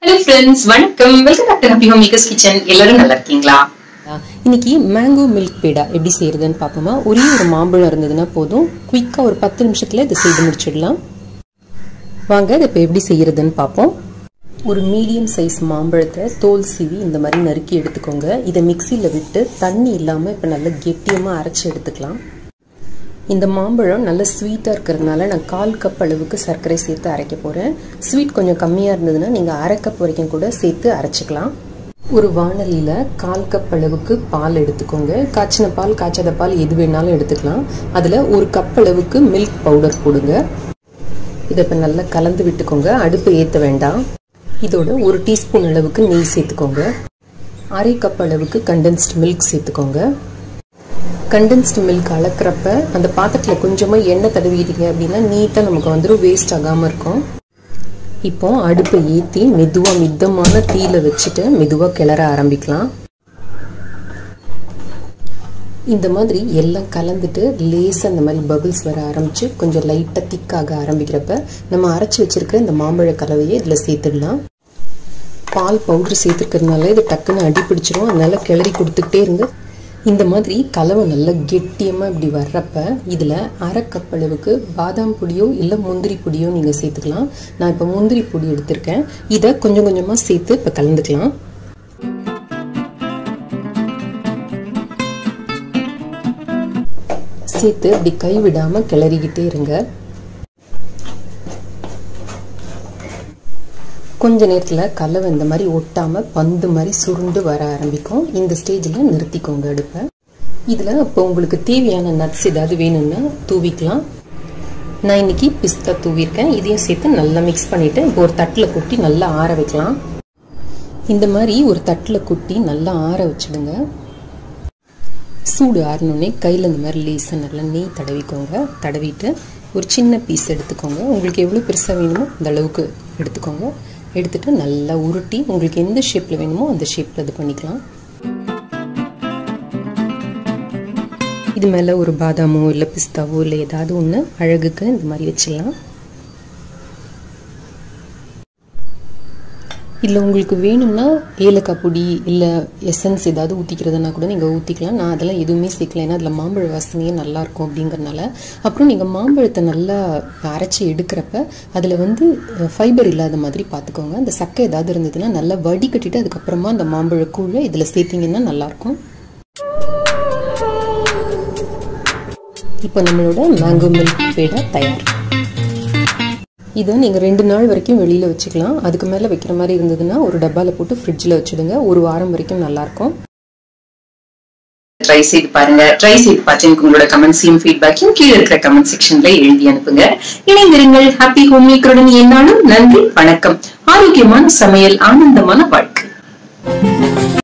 Hello friends, வணக்கம். Welcome back to Happy Homemakers Kitchen. எல்லாரும் நல்லா இருக்கீங்களா? இன்னைக்கு மேங்கோ மில்க் பேடா எப்படி செய்யறதுன்னு பாப்போமா. ஒரே ஒரு மாம்பழம் இருந்ததுன்னா போதும், குயிக்கா ஒரு 10 நிமிஷத்துல இதை செய்து முடிச்சிடலாம். வாங்க இதை இப்போ எப்படி செய்யறதுன்னு பாப்போம். ஒரு மீடியம் சைஸ் மாம்பழத்தை தோல் சீவி இந்த மாதிரி நறுக்கி எடுத்துக்கோங்க. இதை மிக்சியில் விட்டு தண்ணி இல்லாமல் இப்போ நல்லா கெட்டியமாக அரைச்சி எடுத்துக்கலாம். இந்த மாம்பழம் நல்ல ஸ்வீட்டாக இருக்கிறதுனால நான் 1/4 கப் அளவுக்கு சர்க்கரை சேர்த்து அரைக்க போகிறேன். ஸ்வீட் கொஞ்சம் கம்மியாக இருந்ததுன்னா நீங்கள் 1/2 கப் வரைக்கும் கூட சேர்த்து அரைச்சிக்கலாம். ஒரு வாணலியில் 1/4 கப் அளவுக்கு பால் எடுத்துக்கோங்க. காய்ச்சின பால் காய்ச்சாத பால் எது வேணாலும் எடுத்துக்கலாம். அதில் 1 கப் அளவுக்கு மில்க் பவுடர் போடுங்க. இதை இப்போ நல்லா கலந்து விட்டுக்கோங்க. அடுப்பு ஏற்ற வேண்டாம். இதோட 1 டீஸ்பூன் அளவுக்கு நெய் சேர்த்துக்கோங்க. 1/2 கப் அளவுக்கு கண்டென்ஸ்டு மில்க் சேர்த்துக்கோங்க. கண்டென்ஸ்டு மில்க் அளக்கிறப்ப அந்த பாத்திரத்தில் கொஞ்சமாக எண்ணெய் தடவிட்டீங்க அப்படின்னா நீட்டாக நமக்கு வந்துடும், வேஸ்ட் ஆகாமல் இருக்கும். இப்போ அடுப்பை ஏற்றி மெதுவாக மிதமான தீயில வச்சுட்டு மெதுவாக கிளற ஆரம்பிக்கலாம். இந்த மாதிரி எல்லாம் கலந்துட்டு லேசாக இந்த மாதிரி பபிள்ஸ் வர ஆரம்பிச்சு கொஞ்சம் லைட்டாக திக்காக ஆரம்பிக்கிறப்ப நம்ம அரைச்சி வச்சிருக்கிற இந்த மாம்பழ கலவையை இதில் சேர்த்துடலாம். பால் பவுடர் சேர்த்துருக்கிறதுனால இது டக்குன்னு அடி பிடிச்சிரும், அதனால கிளறி கொடுத்துக்கிட்டே இருங்க. இந்த மாதிரி கலவை நல்லா கெட்டியமாக இப்படி வர்றப்ப இதில் 1/2 கப் அளவுக்கு பாதாம் பொடியோ இல்லை முந்திரி பொடியோ நீங்கள் சேர்த்துக்கலாம். நான் இப்போ முந்திரி பொடி எடுத்திருக்கேன். இதை கொஞ்சம் கொஞ்சமாக சேர்த்து இப்போ கலந்துக்கலாம். சேர்த்து இப்படி கை விடாமல் கிளறிக்கிட்டே இருங்க. கொஞ்ச நேரத்தில் கலவை இந்த மாதிரி ஒட்டாமல் பந்து மாதிரி சுருண்டு வர ஆரம்பிக்கும். இந்த ஸ்டேஜில் நிறுத்திக்கோங்க அடுப்பை. இதில் இப்போ உங்களுக்கு தேவையான நட்ஸ் ஏதாவது வேணும்னா தூவிக்கலாம். நான் இன்னைக்கு பிஸ்தா தூவிருக்கேன். இதையும் சேர்த்து நல்லா மிக்ஸ் பண்ணிவிட்டு இப்போ ஒரு தட்டில் கொட்டி நல்லா ஆற வைக்கலாம். இந்த மாதிரி ஒரு தட்டில் கொட்டி நல்லா ஆற வச்சுடுங்க. சூடு ஆறினோடனே கையில் இந்த மாதிரி லேசாக நல்லா நெய் தடவிக்கோங்க. தடவிட்டு ஒரு சின்ன பீஸ் எடுத்துக்கோங்க. உங்களுக்கு எவ்வளோ பெருசாக வேணுமோ அந்த அளவுக்கு எடுத்துக்கோங்க. எடுத்துட்டு நல்லா உருட்டி உங்களுக்கு எந்த ஷேப்பில் வேணுமோ அந்த ஷேப்பில் இது பண்ணிக்கலாம். இது மேலே ஒரு பாதாமோ இல்லை பிஸ்தாவோ இல்லை ஏதாவது ஒன்று அழகுக்கு இந்த மாதிரி வச்சிடலாம். இல்லை உங்களுக்கு வேணும்னா ஏலக்காய் பொடி இல்லை எசன்ஸ் ஏதாவது ஊற்றிக்கிறதுனா கூட நீங்கள் ஊற்றிக்கலாம். நான் அதெல்லாம் எதுவுமே சேர்க்கல, ஏன்னா அதில் மாம்பழ வாசனையே நல்லாயிருக்கும் அப்படிங்கிறனால. அப்புறம் நீங்கள் மாம்பழத்தை நல்லா அரைச்சி எடுக்கிறப்ப அதில் ஃபைபர் இல்லாத மாதிரி பார்த்துக்கோங்க. அந்த சக்கை ஏதாவது இருந்ததுன்னா நல்லா வடிகட்டிட்டு அதுக்கப்புறமா அந்த மாம்பழக்கூழை இதில் சேர்த்திங்கன்னா நல்லாயிருக்கும். இப்போ நம்மளோட மேங்கோ மில்க் பேடா தயார். இதை நீங்கள் 2 நாள் வரைக்கும் வெளியில் வச்சுக்கலாம். அதுக்கு மேலே வைக்கிற மாதிரி இருந்ததுன்னா ஒரு டப்பாவில் போட்டு ஃப்ரிட்ஜில் வச்சுடுங்க. 1 வாரம் வரைக்கும் நல்லாயிருக்கும். ட்ரை செய்து பாருங்க. ட்ரை செய்து பார்த்து உங்களோட கமெண்ட்ஸையும் ஃபீட்பேக்கையும் கீழே இருக்கிற கமெண்ட் செக்ஷன்ல எழுதி அனுப்புங்க. இணைந்திருங்கள். ஹாப்பி ஹோம்மேக்கருடன் என்னாலும் நன்றி, வணக்கம். ஆரோக்கியமான சமையல், ஆனந்தமான வாழ்க்கை.